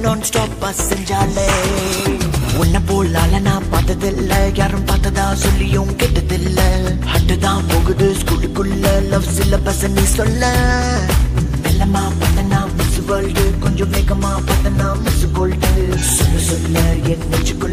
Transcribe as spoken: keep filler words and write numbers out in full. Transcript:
நான் ஸ்டாப்பா செஞ்சாலே உன்ன போலால நான் பார்த்ததில்ல யாரும் பார்த்ததா சொல்லியும் கேட்டதில்ல ஹட்டுதான் போகுது ஸ்கூலுக்குள்ள லவ் சிலபஸ் நீ சொல்ல மெல்லமா பார்த்தனா மிஸ் வேர்ல்டு கொஞ்சம் வேகமா பார்த்தனா மிஸ் கோல்டு சொல்ல சொல்ல என் நெஞ்சுக்குள்ள